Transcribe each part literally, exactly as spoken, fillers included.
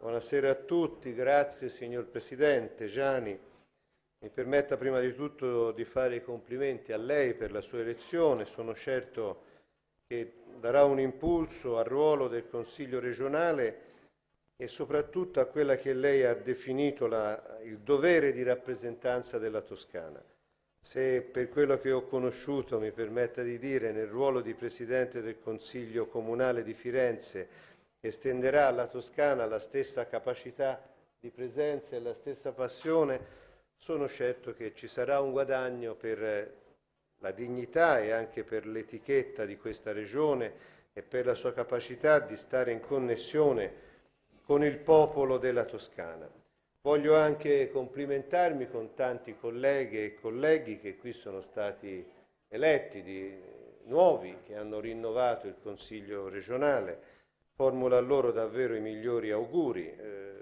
Buonasera a tutti, grazie signor Presidente Gianni. Mi permetta prima di tutto di fare i complimenti a lei per la sua elezione. Sono certo che darà un impulso al ruolo del Consiglio regionale e soprattutto a quella che lei ha definito la, il dovere di rappresentanza della Toscana. Se per quello che ho conosciuto, mi permetta di dire, nel ruolo di Presidente del Consiglio Comunale di Firenze estenderà alla Toscana la stessa capacità di presenza e la stessa passione, sono certo che ci sarà un guadagno per la dignità e anche per l'etichetta di questa regione e per la sua capacità di stare in connessione con il popolo della Toscana. Voglio anche complimentarmi con tanti colleghe e colleghi che qui sono stati eletti, di, nuovi, che hanno rinnovato il Consiglio regionale. Formulo a loro davvero i migliori auguri. Eh,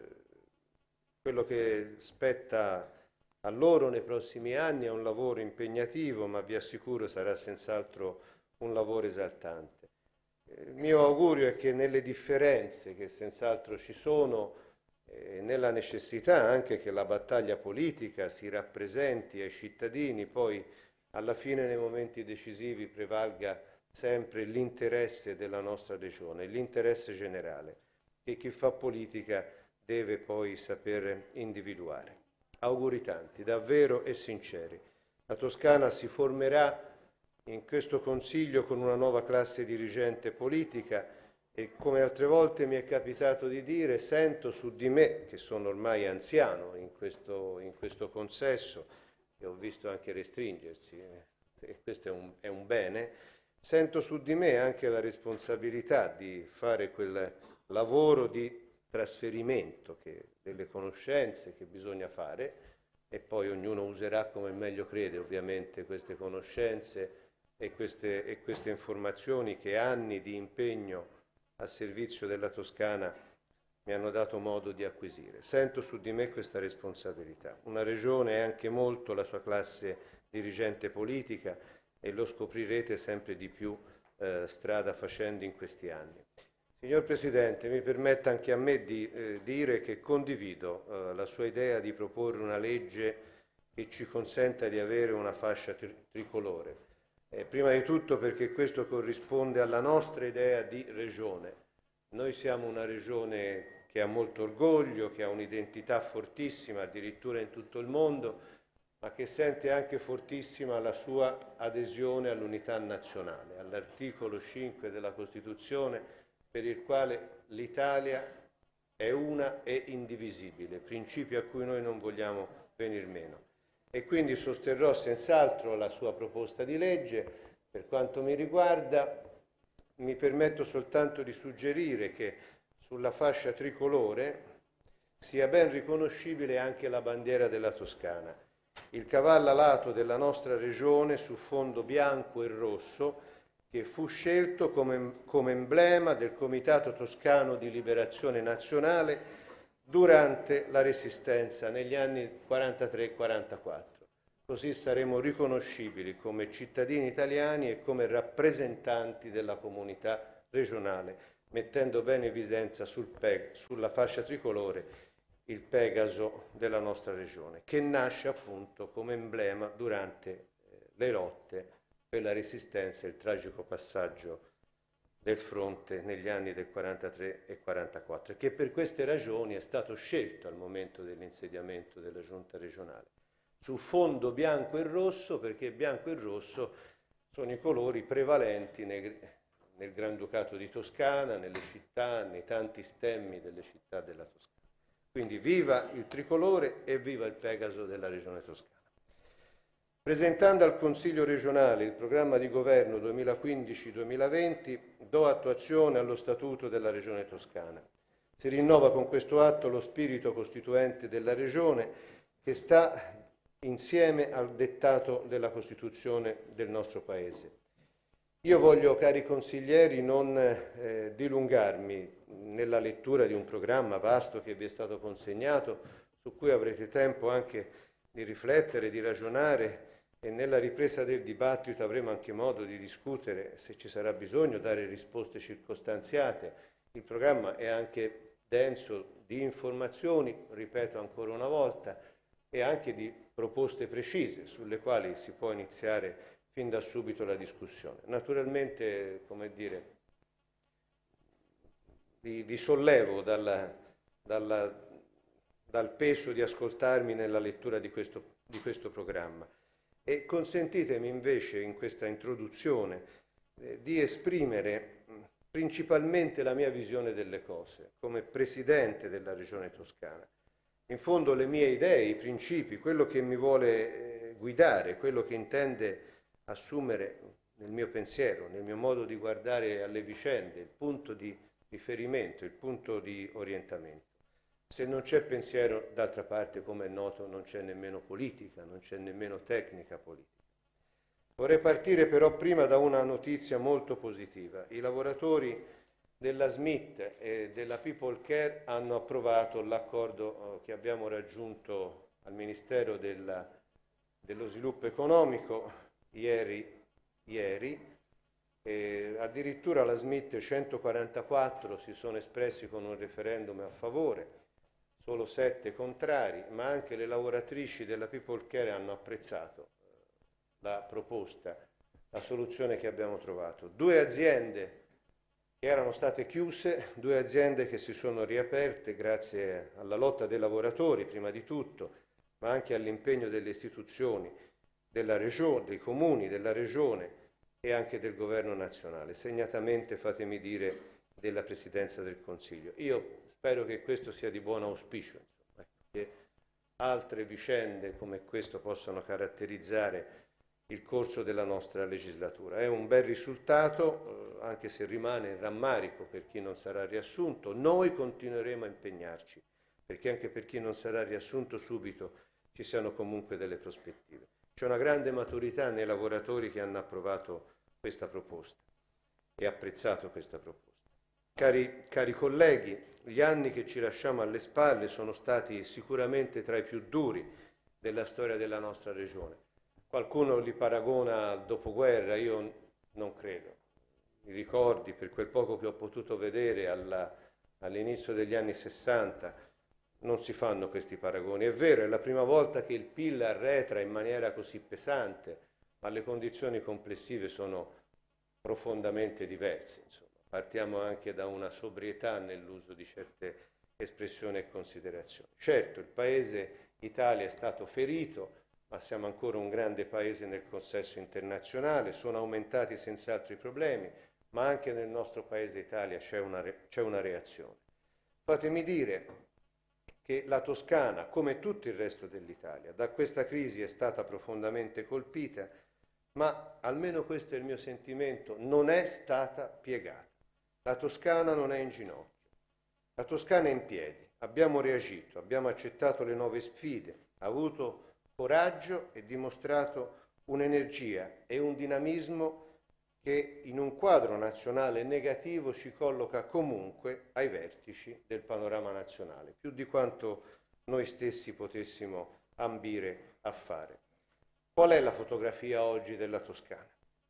quello che spetta a loro nei prossimi anni è un lavoro impegnativo, ma vi assicuro sarà senz'altro un lavoro esaltante. Eh, il mio augurio è che nelle differenze che senz'altro ci sono, eh, nella necessità anche che la battaglia politica si rappresenti ai cittadini, poi alla fine nei momenti decisivi prevalga sempre l'interesse della nostra regione, l'interesse generale, che chi fa politica deve poi saper individuare. Auguri tanti, davvero e sinceri. La Toscana si formerà in questo Consiglio con una nuova classe dirigente politica e, come altre volte mi è capitato di dire, sento su di me, che sono ormai anziano in questo, in questo consesso, e ho visto anche restringersi, e questo è un, è un bene, sento su di me anche la responsabilità di fare quel lavoro di trasferimento che, delle conoscenze che bisogna fare, e poi ognuno userà come meglio crede ovviamente queste conoscenze e queste, e queste informazioni che anni di impegno a servizio della Toscana mi hanno dato modo di acquisire. Sento su di me questa responsabilità. Una regione è anche molto la sua classe dirigente politica, e lo scoprirete sempre di più eh, strada facendo in questi anni. Signor Presidente, mi permetta anche a me di eh, dire che condivido eh, la sua idea di proporre una legge che ci consenta di avere una fascia tri- tricolore. Eh, prima di tutto perché questo corrisponde alla nostra idea di regione. Noi siamo una regione che ha molto orgoglio, che ha un'identità fortissima, addirittura in tutto il mondo, ma che sente anche fortissima la sua adesione all'unità nazionale, all'articolo cinque della Costituzione, per il quale l'Italia è una e indivisibile, principio a cui noi non vogliamo venir meno. E quindi sosterrò senz'altro la sua proposta di legge. Per quanto mi riguarda, mi permetto soltanto di suggerire che sulla fascia tricolore sia ben riconoscibile anche la bandiera della Toscana, il cavallo alato della nostra regione su fondo bianco e rosso, che fu scelto come, come emblema del Comitato Toscano di Liberazione Nazionale durante la Resistenza negli anni quarantatré e quarantaquattro. Così saremo riconoscibili come cittadini italiani e come rappresentanti della comunità regionale, mettendo bene in evidenza sul P E G, sulla fascia tricolore, il Pegaso della nostra regione, che nasce appunto come emblema durante eh, le lotte per la Resistenza e il tragico passaggio del fronte negli anni del quarantatré e quarantaquattro, e che per queste ragioni è stato scelto al momento dell'insediamento della giunta regionale, su fondo bianco e rosso, perché bianco e rosso sono i colori prevalenti nel, nel Granducato di Toscana, nelle città, nei tanti stemmi delle città della Toscana. Quindi viva il tricolore e viva il Pegaso della Regione Toscana. Presentando al Consiglio regionale il programma di governo duemilaquindici duemilaventi, do attuazione allo Statuto della Regione Toscana. Si rinnova con questo atto lo spirito costituente della Regione, che sta insieme al dettato della Costituzione del nostro Paese. Io voglio, cari consiglieri, non eh, dilungarmi nella lettura di un programma vasto che vi è stato consegnato, su cui avrete tempo anche di riflettere, di ragionare, e nella ripresa del dibattito avremo anche modo di discutere, se ci sarà bisogno, dare risposte circostanziate. Il programma è anche denso di informazioni, ripeto ancora una volta, e anche di proposte precise sulle quali si può iniziare fin da subito la discussione. Naturalmente, come dire, vi, vi sollevo dalla, dalla, dal peso di ascoltarmi nella lettura di questo, di questo programma e consentitemi invece in questa introduzione eh, di esprimere principalmente la mia visione delle cose come Presidente della Regione Toscana. In fondo le mie idee, i principi, quello che mi vuole eh, guidare, quello che intende assumere nel mio pensiero, nel mio modo di guardare alle vicende, il punto di riferimento, il punto di orientamento. Se non c'è pensiero, d'altra parte, come è noto, non c'è nemmeno politica, non c'è nemmeno tecnica politica. Vorrei partire però prima da una notizia molto positiva. I lavoratori della Smith e della People Care hanno approvato l'accordo che abbiamo raggiunto al Ministero della, dello Sviluppo Economico ieri, ieri. E addirittura la Smith centoquarantaquattro si sono espressi con un referendum a favore, solo sette contrari, ma anche le lavoratrici della People Care hanno apprezzato la proposta, la soluzione che abbiamo trovato. Due aziende che erano state chiuse, due aziende che si sono riaperte grazie alla lotta dei lavoratori, prima di tutto, ma anche all'impegno delle istituzioni, della regione, dei comuni, della regione e anche del governo nazionale, segnatamente, fatemi dire, della Presidenza del Consiglio. Io spero che questo sia di buon auspicio, insomma, che altre vicende come questo possano caratterizzare il corso della nostra legislatura. È un bel risultato, eh, anche se rimane il rammarico per chi non sarà riassunto. Noi continueremo a impegnarci, perché anche per chi non sarà riassunto subito ci siano comunque delle prospettive. C'è una grande maturità nei lavoratori che hanno approvato questa proposta e apprezzato questa proposta. Cari, cari colleghi, gli anni che ci lasciamo alle spalle sono stati sicuramente tra i più duri della storia della nostra regione. Qualcuno li paragona al dopoguerra, io non credo. I ricordi, per quel poco che ho potuto vedere alla, all'inizio degli anni sessanta, non si fanno questi paragoni. È vero, è la prima volta che il P I L arretra in maniera così pesante, ma le condizioni complessive sono profondamente diverse. Insomma. Partiamo anche da una sobrietà nell'uso di certe espressioni e considerazioni. Certo, il Paese Italia è stato ferito, ma siamo ancora un grande paese nel consesso internazionale, sono aumentati senz'altro i problemi, ma anche nel nostro paese Italia c'è una, re- c'è una reazione. Fatemi dire che la Toscana, come tutto il resto dell'Italia, da questa crisi è stata profondamente colpita, ma almeno questo è il mio sentimento, non è stata piegata. La Toscana non è in ginocchio, la Toscana è in piedi, abbiamo reagito, abbiamo accettato le nuove sfide, ha avuto coraggio e dimostrato un'energia e un dinamismo che in un quadro nazionale negativo ci colloca comunque ai vertici del panorama nazionale, più di quanto noi stessi potessimo ambire a fare. Qual è la fotografia oggi della Toscana?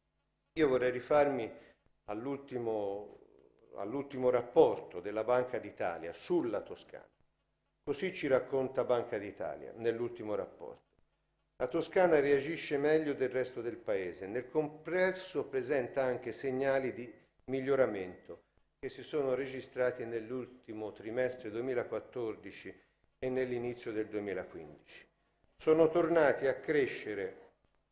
Io vorrei rifarmi all'ultimo, all'ultimo rapporto della Banca d'Italia sulla Toscana. Così ci racconta Banca d'Italia nell'ultimo rapporto. La Toscana reagisce meglio del resto del Paese, nel complesso presenta anche segnali di miglioramento che si sono registrati nell'ultimo trimestre duemilaquattordici e nell'inizio del duemilaquindici. Sono tornati a crescere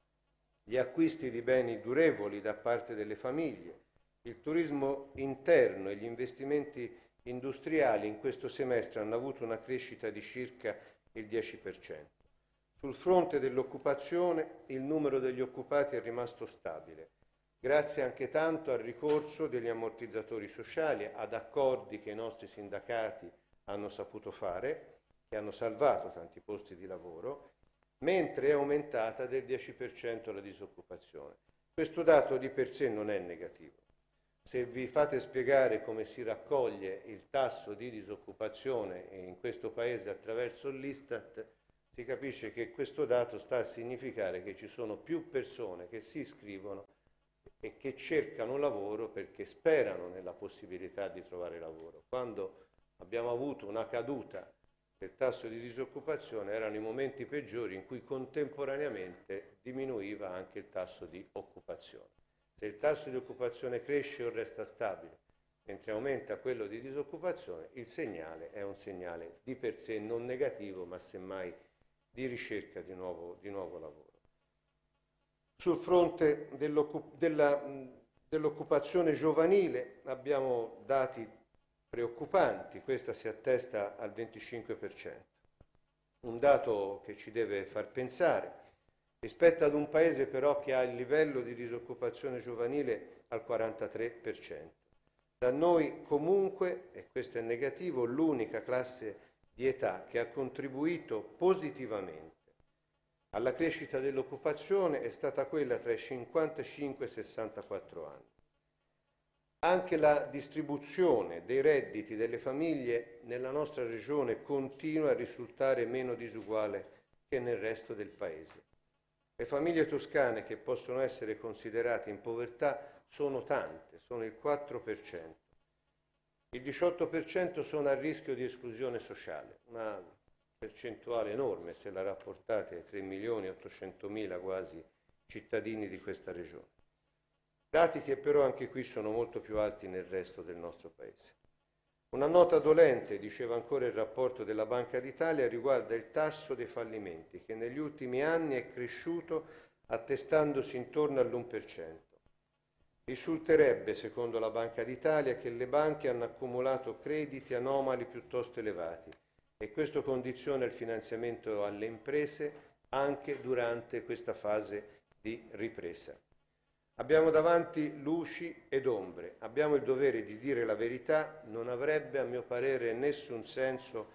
gli acquisti di beni durevoli da parte delle famiglie, il turismo interno e gli investimenti industriali in questo semestre hanno avuto una crescita di circa il dieci per cento. Sul fronte dell'occupazione il numero degli occupati è rimasto stabile, grazie anche tanto al ricorso degli ammortizzatori sociali, ad accordi che i nostri sindacati hanno saputo fare, che hanno salvato tanti posti di lavoro, mentre è aumentata del dieci per cento la disoccupazione. Questo dato di per sé non è negativo. Se vi fate spiegare come si raccoglie il tasso di disoccupazione in questo Paese attraverso l'Istat, si capisce che questo dato sta a significare che ci sono più persone che si iscrivono e che cercano lavoro perché sperano nella possibilità di trovare lavoro. Quando abbiamo avuto una caduta del tasso di disoccupazione, erano i momenti peggiori in cui contemporaneamente diminuiva anche il tasso di occupazione. Se il tasso di occupazione cresce o resta stabile, mentre aumenta quello di disoccupazione, il segnale è un segnale di per sé non negativo, ma semmai di ricerca di nuovo, di nuovo lavoro. Sul fronte dell'occupazione giovanile abbiamo dati preoccupanti, questa si attesta al venticinque per cento, un dato che ci deve far pensare rispetto ad un paese però che ha il livello di disoccupazione giovanile al quarantatré per cento. Da noi comunque, e questo è negativo, l'unica classe di età che ha contribuito positivamente alla crescita dell'occupazione è stata quella tra i cinquantacinque e i sessantaquattro anni. Anche la distribuzione dei redditi delle famiglie nella nostra regione continua a risultare meno disuguale che nel resto del Paese. Le famiglie toscane che possono essere considerate in povertà sono tante, sono il quattro per cento. Il diciotto per cento sono a rischio di esclusione sociale, una percentuale enorme se la rapportate ai tre milioni ottocentomila quasi cittadini di questa regione. Dati che però anche qui sono molto più alti nel resto del nostro Paese. Una nota dolente, diceva ancora il rapporto della Banca d'Italia, riguarda il tasso dei fallimenti, che negli ultimi anni è cresciuto attestandosi intorno all'uno per cento. Risulterebbe, secondo la Banca d'Italia, che le banche hanno accumulato crediti anomali piuttosto elevati e questo condiziona il finanziamento alle imprese anche durante questa fase di ripresa. Abbiamo davanti luci ed ombre, abbiamo il dovere di dire la verità, non avrebbe a mio parere nessun senso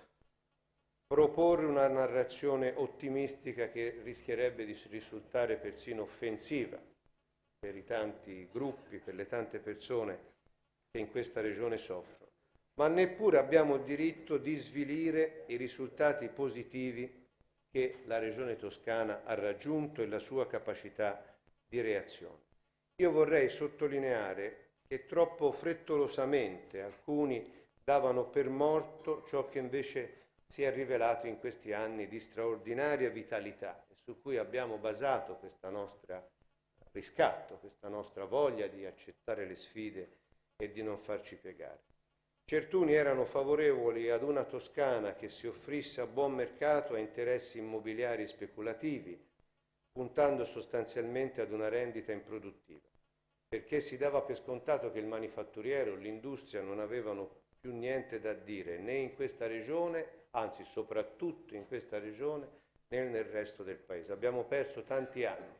proporre una narrazione ottimistica che rischierebbe di risultare persino offensiva per i tanti gruppi, per le tante persone che in questa regione soffrono, ma neppure abbiamo il diritto di svilire i risultati positivi che la regione toscana ha raggiunto e la sua capacità di reazione. Io vorrei sottolineare che troppo frettolosamente alcuni davano per morto ciò che invece si è rivelato in questi anni di straordinaria vitalità e su cui abbiamo basato questa nostra riscatto, questa nostra voglia di accettare le sfide e di non farci piegare. Certuni erano favorevoli ad una Toscana che si offrisse a buon mercato a interessi immobiliari speculativi, puntando sostanzialmente ad una rendita improduttiva, perché si dava per scontato che il manifatturiero, l'industria non avevano più niente da dire né in questa regione, anzi soprattutto in questa regione, né nel resto del Paese. Abbiamo perso tanti anni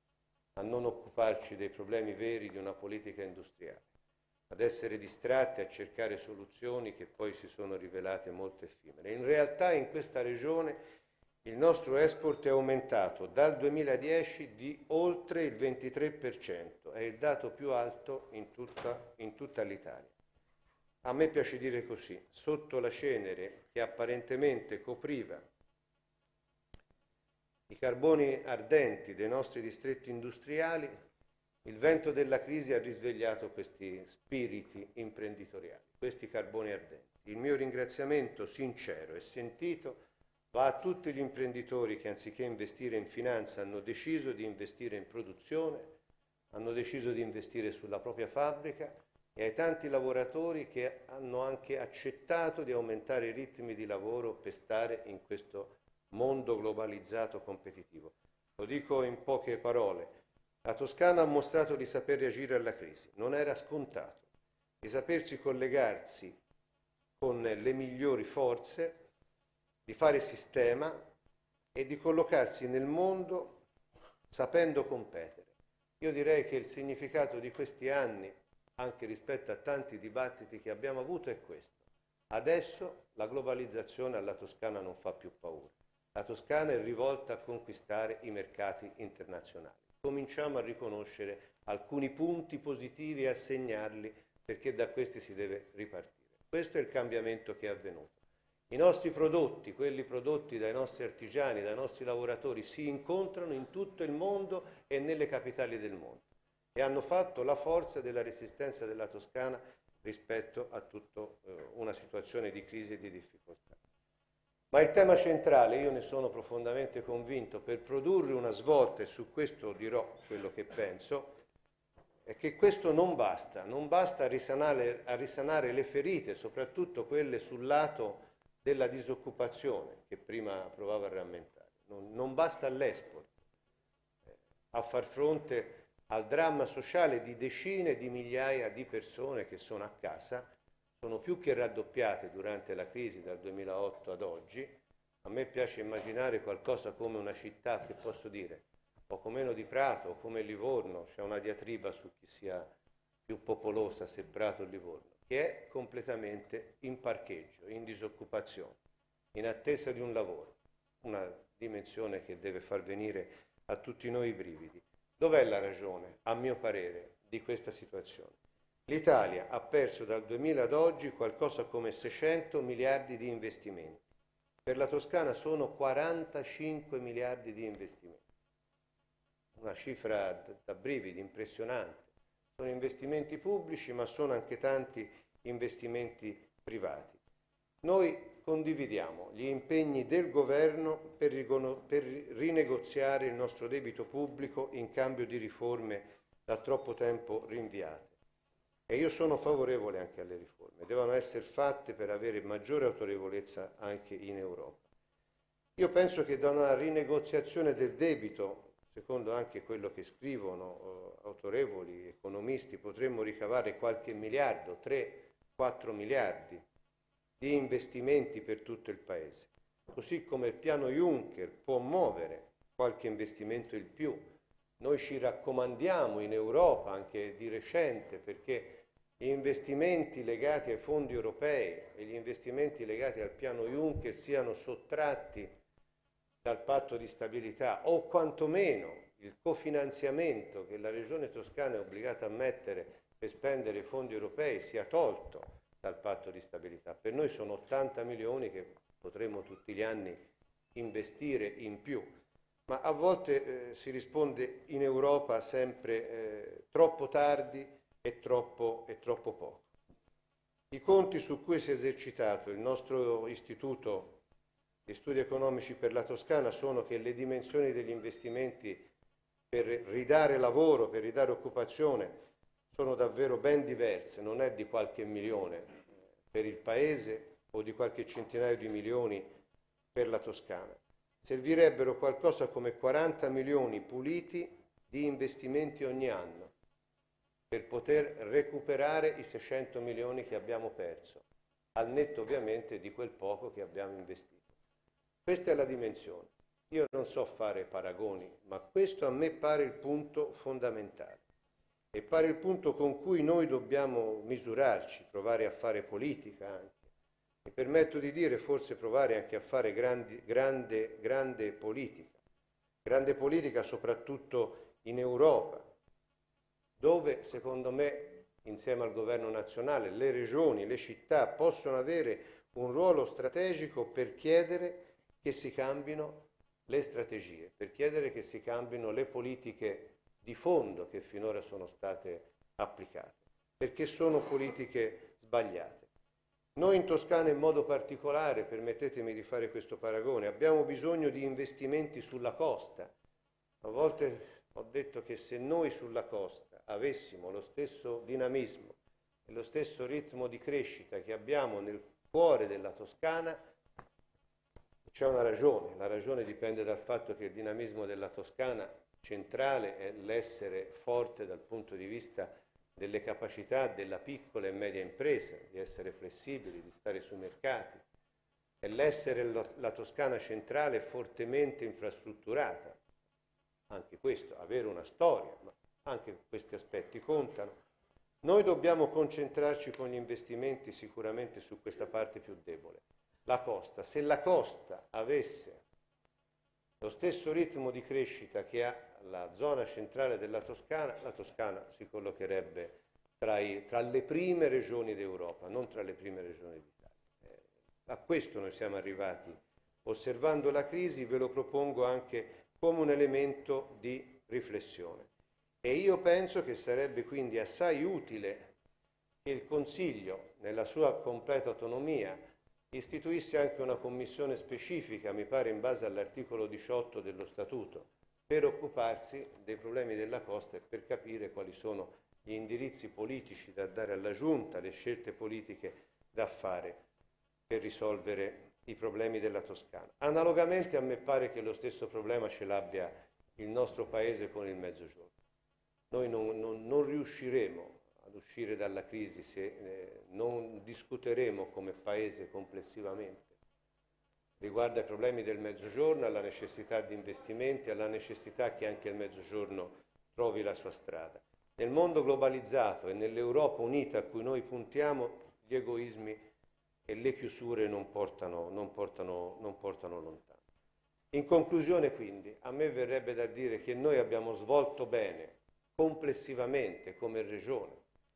a non occuparci dei problemi veri di una politica industriale, ad essere distratti a cercare soluzioni che poi si sono rivelate molto effimere. In realtà in questa regione il nostro export è aumentato dal duemiladieci di oltre il ventitré per cento, è il dato più alto in tutta, in tutta l'Italia. A me piace dire così, sotto la cenere che apparentemente copriva i carboni ardenti dei nostri distretti industriali, il vento della crisi ha risvegliato questi spiriti imprenditoriali, questi carboni ardenti. Il mio ringraziamento sincero e sentito va a tutti gli imprenditori che anziché investire in finanza hanno deciso di investire in produzione, hanno deciso di investire sulla propria fabbrica e ai tanti lavoratori che hanno anche accettato di aumentare i ritmi di lavoro per stare in questo mondo globalizzato competitivo. Lo dico in poche parole. La Toscana ha mostrato di saper reagire alla crisi. Non era scontato, di sapersi collegarsi con le migliori forze, di fare sistema e di collocarsi nel mondo sapendo competere. Io direi che il significato di questi anni, anche rispetto a tanti dibattiti che abbiamo avuto, è questo. Adesso la globalizzazione alla Toscana non fa più paura. La Toscana è rivolta a conquistare i mercati internazionali. Cominciamo a riconoscere alcuni punti positivi e a segnarli perché da questi si deve ripartire. Questo è il cambiamento che è avvenuto. I nostri prodotti, quelli prodotti dai nostri artigiani, dai nostri lavoratori, si incontrano in tutto il mondo e nelle capitali del mondo e hanno fatto la forza della resistenza della Toscana rispetto a tutta eh, una situazione di crisi e di difficoltà. Ma il tema centrale, io ne sono profondamente convinto, per produrre una svolta, e su questo dirò quello che penso, è che questo non basta, non basta a risanare, a risanare le ferite, soprattutto quelle sul lato della disoccupazione, che prima provavo a rammentare. Non, non basta l'esport eh, a far fronte al dramma sociale di decine di migliaia di persone che sono a casa, sono più che raddoppiate durante la crisi dal duemilaotto ad oggi. A me piace immaginare qualcosa come una città, che posso dire, poco meno di Prato, come Livorno, c'è una diatriba su chi sia più popolosa, se Prato o Livorno, che è completamente in parcheggio, in disoccupazione, in attesa di un lavoro, una dimensione che deve far venire a tutti noi i brividi. Dov'è la ragione, a mio parere, di questa situazione? L'Italia ha perso dal duemila ad oggi qualcosa come seicento miliardi di investimenti. Per la Toscana sono quarantacinque miliardi di investimenti. Una cifra da brividi, impressionante. Sono investimenti pubblici, ma sono anche tanti investimenti privati. Noi condividiamo gli impegni del governo per, per rinegoziare il nostro debito pubblico in cambio di riforme da troppo tempo rinviate. E io sono favorevole anche alle riforme, devono essere fatte per avere maggiore autorevolezza anche in Europa. Io penso che da una rinegoziazione del debito, secondo anche quello che scrivono eh, autorevoli economisti, potremmo ricavare qualche miliardo, tre quattro miliardi di investimenti per tutto il Paese. Così come il piano Juncker può muovere qualche investimento in più. Noi ci raccomandiamo in Europa, anche di recente, perché gli investimenti legati ai fondi europei e gli investimenti legati al piano Juncker siano sottratti dal patto di stabilità, o quantomeno il cofinanziamento che la Regione Toscana è obbligata a mettere per spendere i fondi europei sia tolto dal patto di stabilità. Per noi sono ottanta milioni che potremmo tutti gli anni investire in più, ma a volte eh, si risponde in Europa sempre eh, troppo tardi e troppo, e troppo poco. I conti su cui si è esercitato il nostro Istituto di Studi Economici per la Toscana sono che le dimensioni degli investimenti per ridare lavoro, per ridare occupazione, sono davvero ben diverse, non è di qualche milione per il Paese o di qualche centinaio di milioni per la Toscana. Servirebbero qualcosa come quaranta milioni puliti di investimenti ogni anno per poter recuperare i seicento milioni che abbiamo perso, al netto ovviamente di quel poco che abbiamo investito. Questa è la dimensione. Io non so fare paragoni, ma questo a me pare il punto fondamentale e pare il punto con cui noi dobbiamo misurarci, provare a fare politica anche. Mi permetto di dire forse provare anche a fare grandi, grande, grande politica, grande politica soprattutto in Europa, dove secondo me insieme al governo nazionale le regioni, le città possono avere un ruolo strategico per chiedere che si cambino le strategie, per chiedere che si cambino le politiche di fondo che finora sono state applicate, perché sono politiche sbagliate. Noi in Toscana in modo particolare, permettetemi di fare questo paragone, abbiamo bisogno di investimenti sulla costa. A volte ho detto che se noi sulla costa avessimo lo stesso dinamismo e lo stesso ritmo di crescita che abbiamo nel cuore della Toscana, c'è una ragione. La ragione dipende dal fatto che il dinamismo della Toscana centrale è l'essere forte dal punto di vista delle capacità della piccola e media impresa, di essere flessibili, di stare sui mercati, è l'essere la Toscana centrale fortemente infrastrutturata. Anche questo, avere una storia, ma anche questi aspetti contano. Noi dobbiamo concentrarci con gli investimenti sicuramente su questa parte più debole, la costa. Se la costa avesse lo stesso ritmo di crescita che ha la zona centrale della Toscana, la Toscana si collocherebbe tra, i, tra le prime regioni d'Europa, non tra le prime regioni d'Italia. Eh, a questo noi siamo arrivati. Osservando la crisi ve lo propongo anche come un elemento di riflessione. E io penso che sarebbe quindi assai utile che il Consiglio, nella sua completa autonomia, istituisse anche una commissione specifica, mi pare in base all'articolo diciotto dello Statuto, per occuparsi dei problemi della costa e per capire quali sono gli indirizzi politici da dare alla Giunta, le scelte politiche da fare per risolvere i problemi della Toscana. Analogamente a me pare che lo stesso problema ce l'abbia il nostro Paese con il Mezzogiorno. Noi non, non, non riusciremo ad uscire dalla crisi se eh, non discuteremo come Paese complessivamente riguardo ai problemi del Mezzogiorno, alla necessità di investimenti, alla necessità che anche il Mezzogiorno trovi la sua strada. Nel mondo globalizzato e nell'Europa unita a cui noi puntiamo, gli egoismi e le chiusure non portano, non portano, non portano lontano. In conclusione, quindi, a me verrebbe da dire che noi abbiamo svolto bene, complessivamente, come Regione,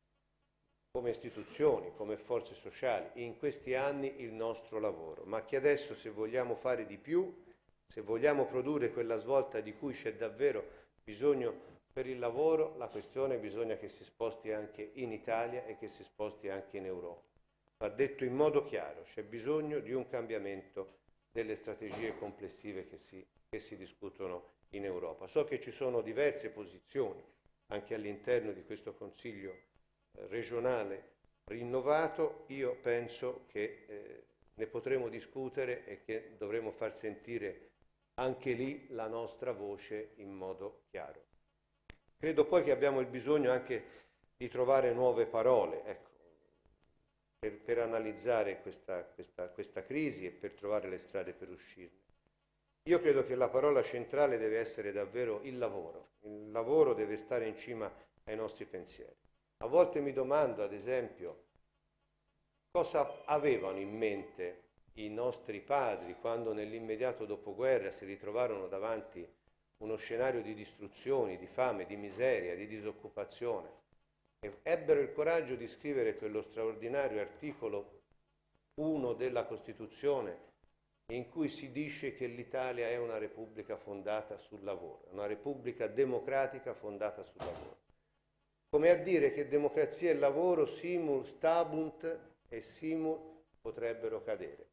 come istituzioni, come forze sociali, in questi anni il nostro lavoro, ma che adesso, se vogliamo fare di più, se vogliamo produrre quella svolta di cui c'è davvero bisogno per il lavoro, la questione bisogna che si sposti anche in Italia e che si sposti anche in Europa. Va detto in modo chiaro, c'è bisogno di un cambiamento delle strategie complessive che si, che si discutono in Europa. So che ci sono diverse posizioni anche all'interno di questo Consiglio eh, regionale rinnovato. Io penso che eh, ne potremo discutere e che dovremo far sentire anche lì la nostra voce in modo chiaro. Credo poi che abbiamo il bisogno anche di trovare nuove parole, ecco, per, per analizzare questa, questa, questa crisi e per trovare le strade per uscirne. Io credo che la parola centrale deve essere davvero il lavoro. Il lavoro deve stare in cima ai nostri pensieri. A volte mi domando, ad esempio, cosa avevano in mente i nostri padri quando nell'immediato dopoguerra si ritrovarono davanti uno scenario di distruzioni, di fame, di miseria, di disoccupazione. E ebbero il coraggio di scrivere quello straordinario articolo uno della Costituzione in cui si dice che l'Italia è una repubblica fondata sul lavoro, una repubblica democratica fondata sul lavoro. Come a dire che democrazia e lavoro simul stabunt e simul potrebbero cadere.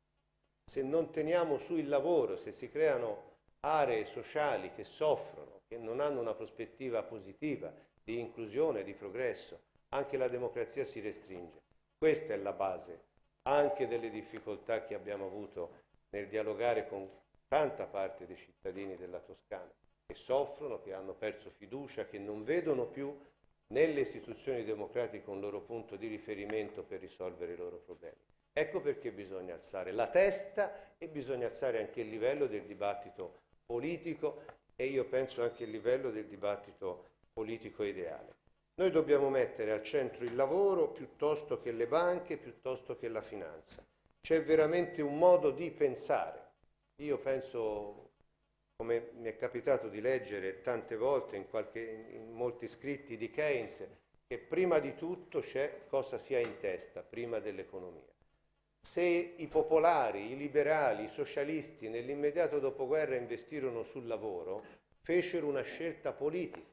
Se non teniamo su il lavoro, se si creano aree sociali che soffrono, che non hanno una prospettiva positiva di inclusione, di progresso, anche la democrazia si restringe. Questa è la base anche delle difficoltà che abbiamo avuto nel dialogare con tanta parte dei cittadini della Toscana, che soffrono, che hanno perso fiducia, che non vedono più nelle istituzioni democratiche un loro punto di riferimento per risolvere i loro problemi. Ecco perché bisogna alzare la testa e bisogna alzare anche il livello del dibattito politico e io penso anche il livello del dibattito politico ideale. Noi dobbiamo mettere al centro il lavoro piuttosto che le banche, piuttosto che la finanza. C'è veramente un modo di pensare. Io penso, come mi è capitato di leggere tante volte in, qualche, in molti scritti di Keynes, che prima di tutto c'è cosa si ha in testa, prima dell'economia. Se i popolari, i liberali, i socialisti nell'immediato dopoguerra investirono sul lavoro, fecero una scelta politica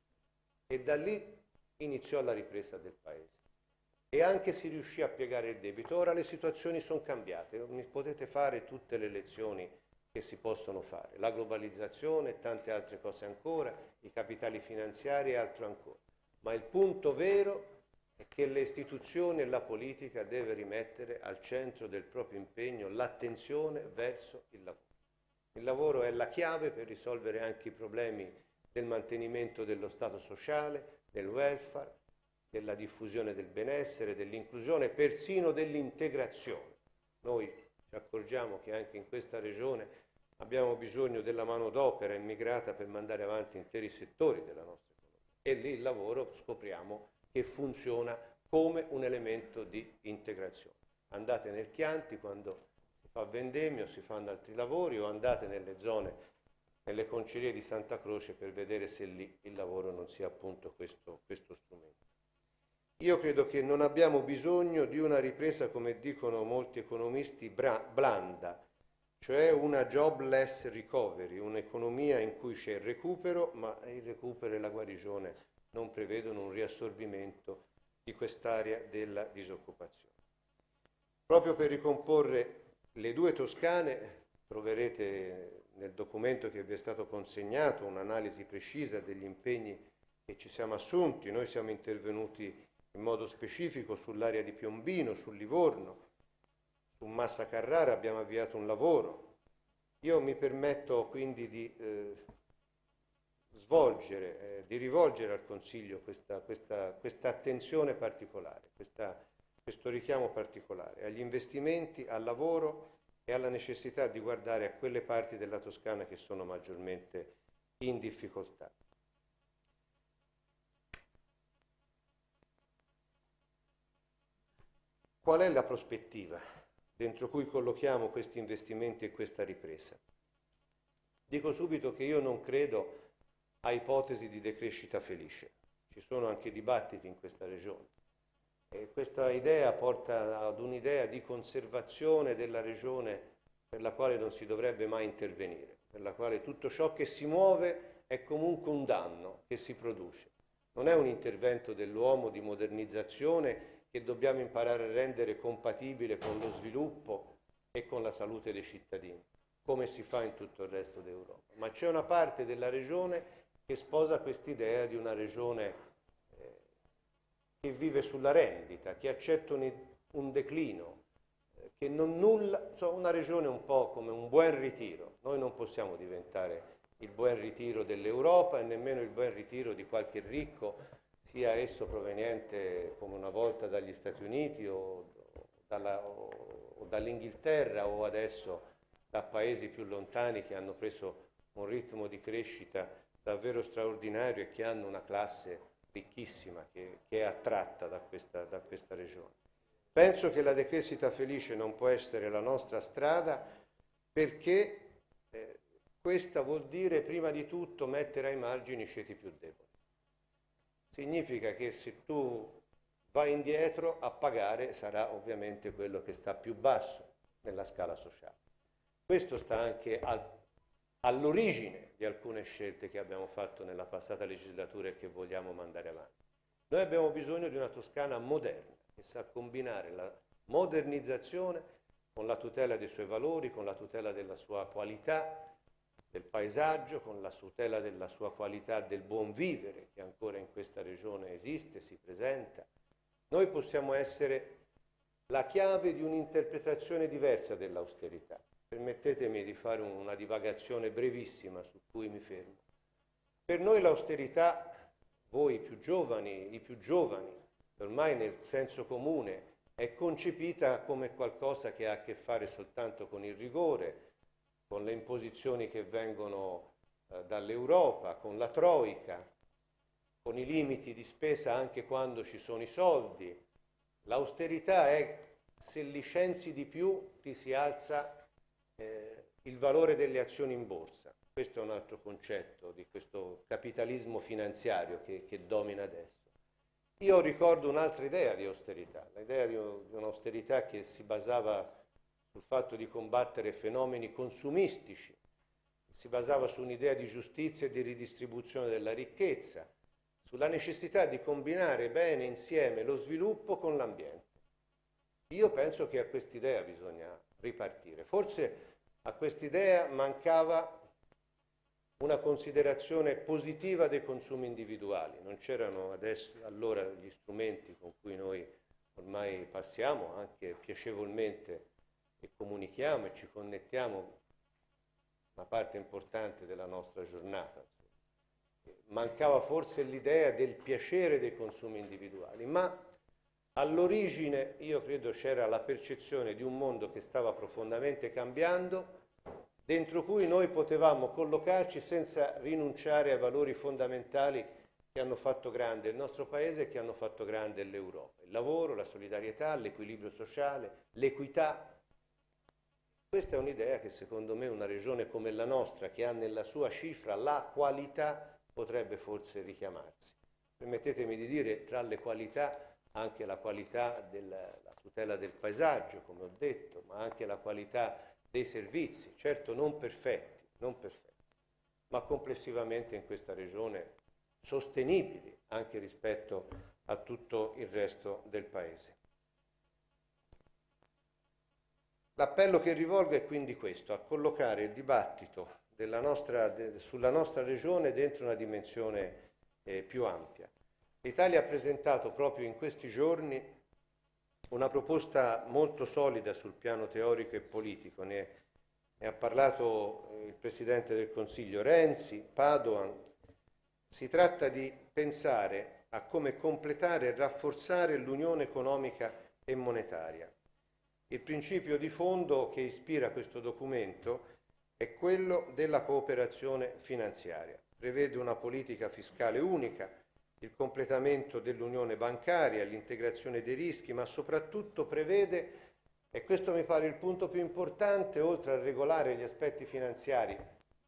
e da lì iniziò la ripresa del Paese. E anche si riuscì a piegare il debito. Ora le situazioni sono cambiate, potete fare tutte le lezioni che si possono fare, la globalizzazione e tante altre cose ancora, i capitali finanziari e altro ancora. Ma il punto vero è che le istituzioni e la politica deve rimettere al centro del proprio impegno l'attenzione verso il lavoro. Il lavoro è la chiave per risolvere anche i problemi del mantenimento dello Stato sociale, del welfare, della diffusione del benessere, dell'inclusione, persino dell'integrazione. Noi ci accorgiamo che anche in questa regione abbiamo bisogno della manodopera immigrata per mandare avanti interi settori della nostra economia. E lì il lavoro scopriamo che funziona come un elemento di integrazione. Andate nel Chianti quando si fa vendemmio, si fanno altri lavori, o andate nelle zone, nelle concerie di Santa Croce per vedere se lì il lavoro non sia appunto questo, questo strumento. Io credo che non abbiamo bisogno di una ripresa, come dicono molti economisti, blanda, cioè una jobless recovery, un'economia in cui c'è il recupero, ma il recupero e la guarigione non prevedono un riassorbimento di quest'area della disoccupazione. Proprio per ricomporre le due Toscane troverete nel documento che vi è stato consegnato un'analisi precisa degli impegni che ci siamo assunti. Noi siamo intervenuti in modo specifico sull'area di Piombino, sul Livorno, su Massa Carrara abbiamo avviato un lavoro. Io mi permetto quindi di eh, svolgere, eh, di rivolgere al Consiglio questa, questa, questa attenzione particolare, questa, questo richiamo particolare agli investimenti, al lavoro e alla necessità di guardare a quelle parti della Toscana che sono maggiormente in difficoltà. Qual è la prospettiva dentro cui collochiamo questi investimenti e questa ripresa? Dico subito che io non credo a ipotesi di decrescita felice. Ci sono anche dibattiti in questa regione. E questa idea porta ad un'idea di conservazione della regione per la quale non si dovrebbe mai intervenire, per la quale tutto ciò che si muove è comunque un danno che si produce. Non è un intervento dell'uomo di modernizzazione che dobbiamo imparare a rendere compatibile con lo sviluppo e con la salute dei cittadini, come si fa in tutto il resto d'Europa. Ma c'è una parte della regione che sposa quest'idea di una regione eh, che vive sulla rendita, che accetta un, un declino, eh, che non nulla, cioè una regione un po' come un buon ritiro. Noi non possiamo diventare il buon ritiro dell'Europa e nemmeno il buon ritiro di qualche ricco, sia esso proveniente come una volta dagli Stati Uniti o, dalla, o, o dall'Inghilterra o adesso da paesi più lontani che hanno preso un ritmo di crescita davvero straordinario e che hanno una classe ricchissima che, che è attratta da questa, da questa regione. Penso che la decrescita felice non può essere la nostra strada perché eh, questa vuol dire prima di tutto mettere ai margini i ceti più deboli. Significa che se tu vai indietro a pagare sarà ovviamente quello che sta più basso nella scala sociale. Questo sta anche al, all'origine di alcune scelte che abbiamo fatto nella passata legislatura e che vogliamo mandare avanti. Noi abbiamo bisogno di una Toscana moderna, che sa combinare la modernizzazione con la tutela dei suoi valori, con la tutela della sua qualità, del paesaggio, con la tutela della sua qualità del buon vivere che ancora in questa regione esiste, si presenta. Noi possiamo essere la chiave di un'interpretazione diversa dell'austerità. Permettetemi di fare una divagazione brevissima su cui mi fermo. Per noi l'austerità, voi più giovani, i più giovani, ormai nel senso comune, è concepita come qualcosa che ha a che fare soltanto con il rigore, con le imposizioni che vengono eh, dall'Europa, con la Troica, con i limiti di spesa anche quando ci sono i soldi. L'austerità è se licenzi di più ti si alza eh, il valore delle azioni in borsa. Questo è un altro concetto di questo capitalismo finanziario che, che domina adesso. Io ricordo un'altra idea di austerità, l'idea di un'austerità che si basava sul fatto di combattere fenomeni consumistici, si basava su un'idea di giustizia e di ridistribuzione della ricchezza, sulla necessità di combinare bene insieme lo sviluppo con l'ambiente. Io penso che a quest'idea bisogna ripartire. Forse a quest'idea mancava una considerazione positiva dei consumi individuali. Non c'erano adesso, allora gli strumenti con cui noi ormai passiamo anche piacevolmente e comunichiamo e ci connettiamo una parte importante della nostra giornata. Mancava forse l'idea del piacere dei consumi individuali, ma all'origine io credo c'era la percezione di un mondo che stava profondamente cambiando, dentro cui noi potevamo collocarci senza rinunciare ai valori fondamentali che hanno fatto grande il nostro Paese e che hanno fatto grande l'Europa. Il lavoro, la solidarietà, l'equilibrio sociale, l'equità. Questa è un'idea che secondo me una regione come la nostra, che ha nella sua cifra la qualità, potrebbe forse richiamarsi. Permettetemi di dire, tra le qualità, anche la qualità della la tutela del paesaggio, come ho detto, ma anche la qualità dei servizi, certo non perfetti, non perfetti, ma complessivamente in questa regione sostenibili anche rispetto a tutto il resto del Paese. L'appello che rivolgo è quindi questo, a collocare il dibattito della nostra, de, sulla nostra regione dentro una dimensione eh, più ampia. L'Italia ha presentato proprio in questi giorni una proposta molto solida sul piano teorico e politico. Ne, ne ha parlato il Presidente del Consiglio Renzi, Padoan. Si tratta di pensare a come completare e rafforzare l'unione economica e monetaria. Il principio di fondo che ispira questo documento è quello della cooperazione finanziaria. Prevede una politica fiscale unica, il completamento dell'unione bancaria, l'integrazione dei rischi, ma soprattutto prevede, e questo mi pare il punto più importante, oltre a regolare gli aspetti finanziari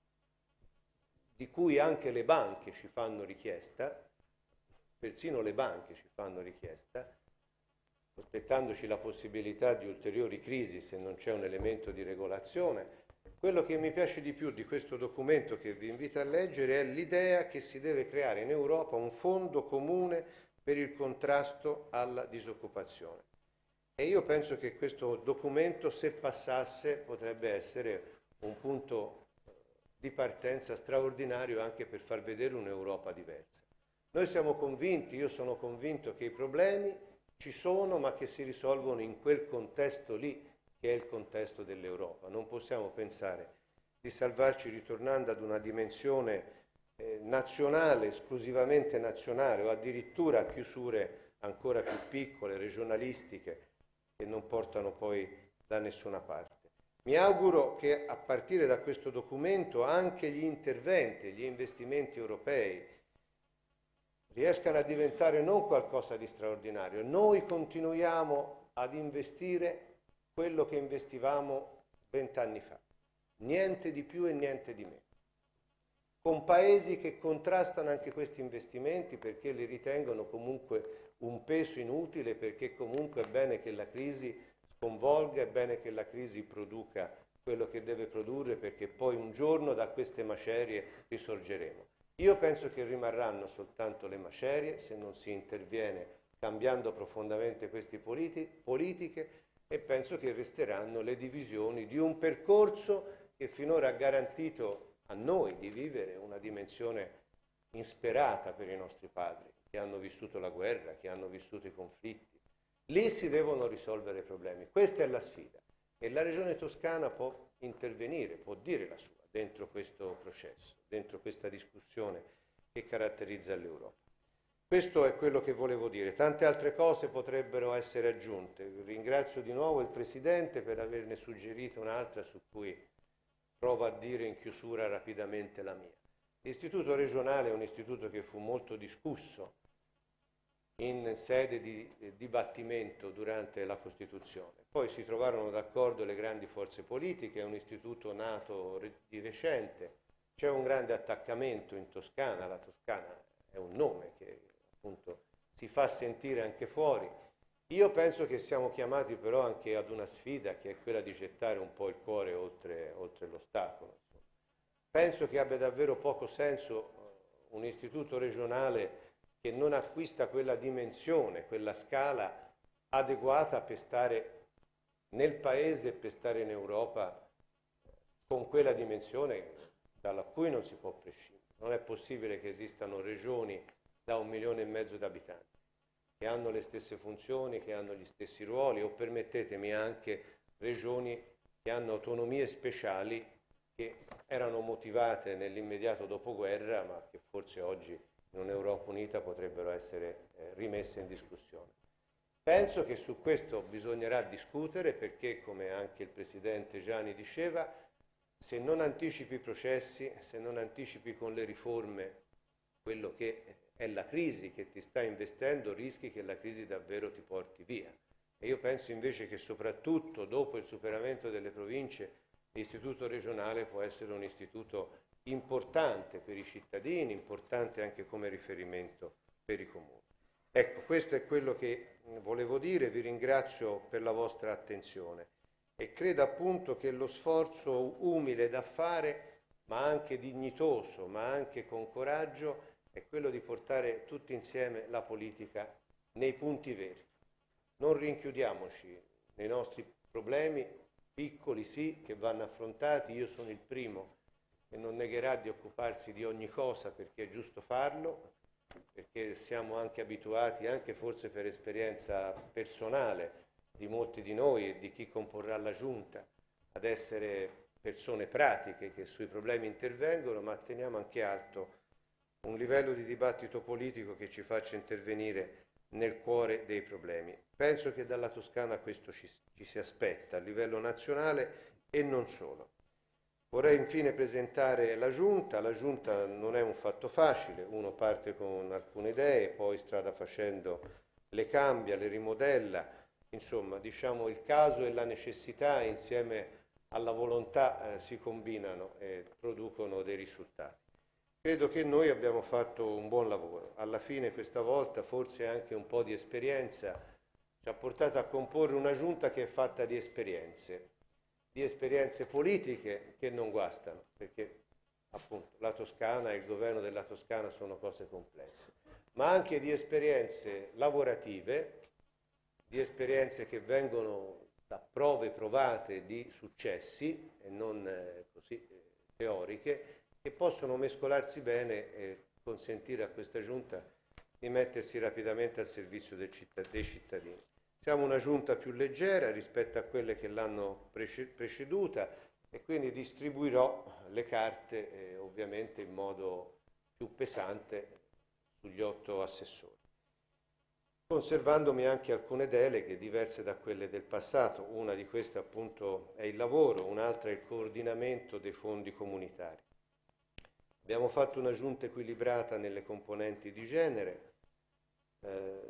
di cui anche le banche ci fanno richiesta, persino le banche ci fanno richiesta, aspettandoci la possibilità di ulteriori crisi se non c'è un elemento di regolazione. Quello che mi piace di più di questo documento che vi invito a leggere è l'idea che si deve creare in Europa un fondo comune per il contrasto alla disoccupazione. E io penso che questo documento, se passasse, potrebbe essere un punto di partenza straordinario anche per far vedere un'Europa diversa. Noi siamo convinti, io sono convinto che i problemi ci sono, ma che si risolvono in quel contesto lì, che è il contesto dell'Europa. Non possiamo pensare di salvarci ritornando ad una dimensione eh, nazionale, esclusivamente nazionale, o addirittura a chiusure ancora più piccole, regionalistiche, che non portano poi da nessuna parte. Mi auguro che a partire da questo documento anche gli interventi, gli investimenti europei riescano a diventare non qualcosa di straordinario. Noi continuiamo ad investire quello che investivamo vent'anni fa, niente di più e niente di meno, con paesi che contrastano anche questi investimenti perché li ritengono comunque un peso inutile, perché comunque è bene che la crisi sconvolga, è bene che la crisi produca quello che deve produrre, perché poi un giorno da queste macerie risorgeremo. Io penso che rimarranno soltanto le macerie se non si interviene cambiando profondamente queste politi- politiche, e penso che resteranno le divisioni di un percorso che finora ha garantito a noi di vivere una dimensione insperata per i nostri padri, che hanno vissuto la guerra, che hanno vissuto i conflitti. Lì si devono risolvere i problemi. Questa è la sfida. E la Regione Toscana può intervenire, può dire la sua dentro questo processo, dentro questa discussione che caratterizza l'Europa. Questo è quello che volevo dire. Tante altre cose potrebbero essere aggiunte. Ringrazio di nuovo il Presidente per averne suggerito un'altra su cui provo a dire in chiusura rapidamente la mia. L'istituto regionale è un istituto che fu molto discusso in sede di dibattimento durante la Costituzione. Poi si trovarono d'accordo le grandi forze politiche, è un istituto nato di recente, c'è un grande attaccamento in Toscana, la Toscana è un nome che appunto si fa sentire anche fuori. Io penso che siamo chiamati però anche ad una sfida, che è quella di gettare un po' il cuore oltre, oltre l'ostacolo. Penso che abbia davvero poco senso un istituto regionale che non acquista quella dimensione, quella scala adeguata per stare nel Paese e per stare in Europa con quella dimensione dalla cui non si può prescindere. Non è possibile che esistano regioni da un milione e mezzo di abitanti, che hanno le stesse funzioni, che hanno gli stessi ruoli, o permettetemi anche regioni che hanno autonomie speciali che erano motivate nell'immediato dopoguerra, ma che forse oggi in un'Europa unita potrebbero essere eh, rimesse in discussione. Penso che su questo bisognerà discutere perché, come anche il Presidente Gianni diceva, se non anticipi i processi, se non anticipi con le riforme quello che è la crisi che ti sta investendo, rischi che la crisi davvero ti porti via. E io penso invece che soprattutto dopo il superamento delle province, l'istituto regionale può essere un istituto importante per i cittadini, importante anche come riferimento per i comuni. Ecco, questo è quello che volevo dire, vi ringrazio per la vostra attenzione e credo appunto che lo sforzo umile da fare, ma anche dignitoso, ma anche con coraggio, è quello di portare tutti insieme la politica nei punti veri. Non rinchiudiamoci nei nostri problemi, piccoli sì, che vanno affrontati. Io sono il primo che non negherà di occuparsi di ogni cosa perché è giusto farlo, perché siamo anche abituati, anche forse per esperienza personale di molti di noi e di chi comporrà la Giunta, ad essere persone pratiche che sui problemi intervengono, ma teniamo anche alto un livello di dibattito politico che ci faccia intervenire nel cuore dei problemi. Penso che dalla Toscana questo ci, ci si aspetta a livello nazionale e non solo. Vorrei infine presentare la Giunta. La Giunta non è un fatto facile, uno parte con alcune idee, poi strada facendo le cambia, le rimodella, insomma diciamo il caso e la necessità insieme alla volontà eh, si combinano e producono dei risultati. Credo che noi abbiamo fatto un buon lavoro. Alla fine questa volta forse anche un po' di esperienza ci ha portato a comporre una Giunta che è fatta di esperienze, di esperienze politiche che non guastano, perché appunto la Toscana e il governo della Toscana sono cose complesse, ma anche di esperienze lavorative, di esperienze che vengono da prove provate di successi e non eh, così eh, teoriche, che possono mescolarsi bene e consentire a questa Giunta di mettersi rapidamente al servizio del cittad- dei cittadini. Siamo una Giunta più leggera rispetto a quelle che l'hanno preceduta e quindi distribuirò le carte eh, ovviamente in modo più pesante sugli otto assessori, conservandomi anche alcune deleghe diverse da quelle del passato. Una di queste appunto è il lavoro, un'altra è il coordinamento dei fondi comunitari. Abbiamo fatto una Giunta equilibrata nelle componenti di genere. Eh,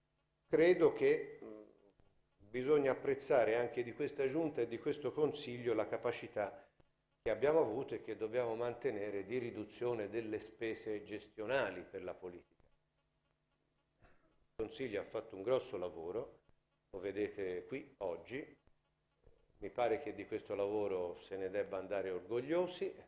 credo che mh, bisogna apprezzare anche di questa Giunta e di questo Consiglio la capacità che abbiamo avuto e che dobbiamo mantenere di riduzione delle spese gestionali per la politica. Il Consiglio ha fatto un grosso lavoro, lo vedete qui oggi, mi pare che di questo lavoro se ne debba andare orgogliosi.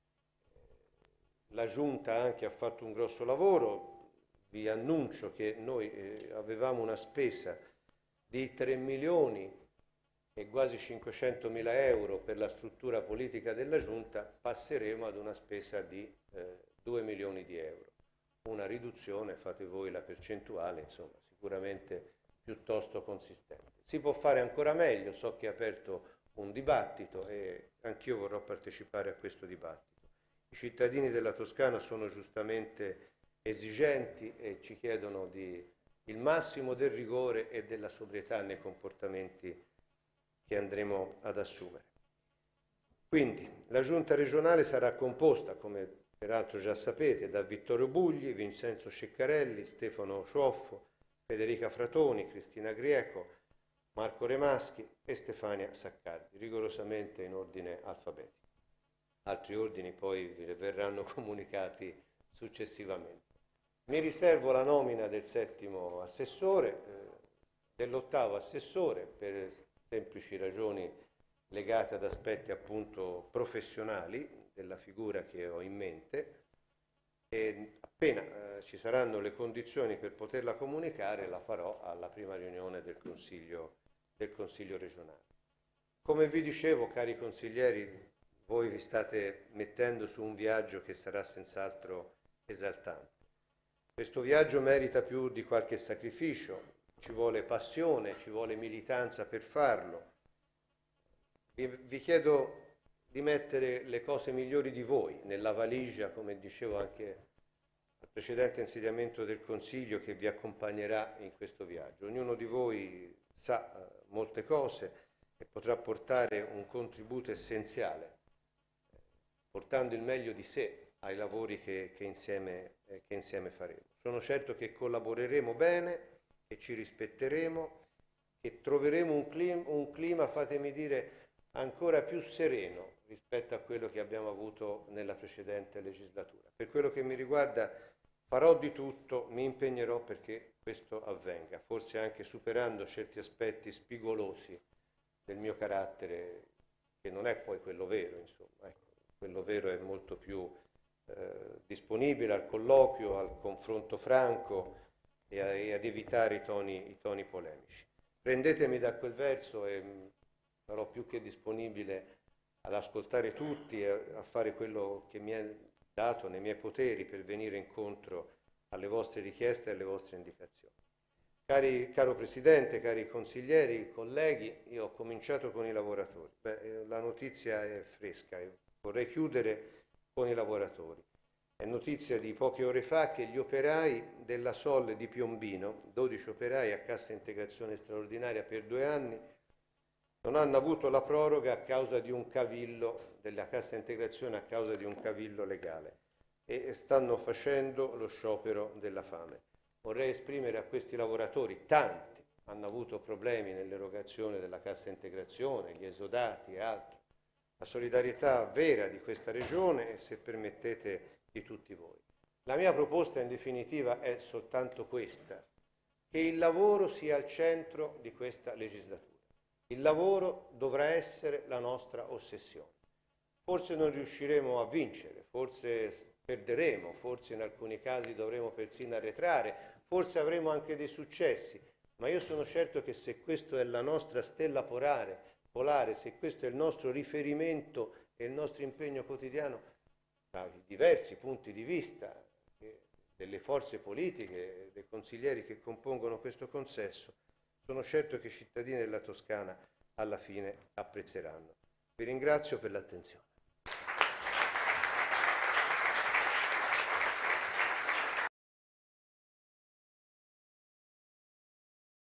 La Giunta anche ha fatto un grosso lavoro, vi annuncio che noi eh, avevamo una spesa di tre milioni e quasi cinquecentomila euro per la struttura politica della Giunta, passeremo ad una spesa di eh, due milioni di euro. Una riduzione, fate voi la percentuale, insomma, sicuramente piuttosto consistente. Si può fare ancora meglio, so che è aperto un dibattito e anch'io vorrò partecipare a questo dibattito. I cittadini della Toscana sono giustamente esigenti e ci chiedono di, il massimo del rigore e della sobrietà nei comportamenti che andremo ad assumere. Quindi la Giunta regionale sarà composta, come peraltro già sapete, da Vittorio Bugli, Vincenzo Ceccarelli, Stefano Cioffo, Federica Fratoni, Cristina Grieco, Marco Remaschi e Stefania Saccardi, rigorosamente in ordine alfabetico. Altri ordini poi vi verranno comunicati successivamente. Mi riservo la nomina del settimo assessore, eh, dell'ottavo assessore, per semplici ragioni legate ad aspetti appunto professionali della figura che ho in mente, e appena eh, ci saranno le condizioni per poterla comunicare la farò alla prima riunione del Consiglio, del Consiglio regionale. Come vi dicevo, cari consiglieri, voi vi state mettendo su un viaggio che sarà senz'altro esaltante. Questo viaggio merita più di qualche sacrificio, ci vuole passione, ci vuole militanza per farlo. Vi, vi chiedo di mettere le cose migliori di voi nella valigia, come dicevo anche al precedente insediamento del Consiglio, che vi accompagnerà in questo viaggio. Ognuno di voi sa eh, molte cose e potrà portare un contributo essenziale, portando il meglio di sé ai lavori che, che, insieme, eh, che insieme faremo. Sono certo che collaboreremo bene, che ci rispetteremo, che troveremo un clima, un clima, fatemi dire, ancora più sereno rispetto a quello che abbiamo avuto nella precedente legislatura. Per quello che mi riguarda farò di tutto, mi impegnerò perché questo avvenga, forse anche superando certi aspetti spigolosi del mio carattere, che non è poi quello vero, insomma, ecco. Quello vero è molto più eh, disponibile al colloquio, al confronto franco, e, a, e ad evitare i toni, i toni polemici. Prendetemi da quel verso e mh, sarò più che disponibile ad ascoltare tutti e a, a fare quello che mi è dato nei miei poteri per venire incontro alle vostre richieste e alle vostre indicazioni. Cari, caro Presidente, cari consiglieri, colleghi, io ho cominciato con i lavoratori. Beh, la notizia è fresca e vorrei chiudere con i lavoratori. È notizia di poche ore fa che gli operai della Sol di Piombino, dodici operai a cassa integrazione straordinaria per due anni, non hanno avuto la proroga a causa di un cavillo della cassa integrazione, a causa di un cavillo legale, e stanno facendo lo sciopero della fame. Vorrei esprimere a questi lavoratori, tanti hanno avuto problemi nell'erogazione della cassa integrazione, gli esodati e altro, la solidarietà vera di questa Regione e, se permettete, di tutti voi. La mia proposta in definitiva è soltanto questa, che il lavoro sia al centro di questa legislatura. Il lavoro dovrà essere la nostra ossessione. Forse non riusciremo a vincere, forse perderemo, forse in alcuni casi dovremo persino arretrare, forse avremo anche dei successi, ma io sono certo che se questa è la nostra stella polare, polare, se questo è il nostro riferimento e il nostro impegno quotidiano, da diversi punti di vista delle forze politiche, dei consiglieri che compongono questo consesso, sono certo che i cittadini della Toscana alla fine apprezzeranno. Vi ringrazio per l'attenzione.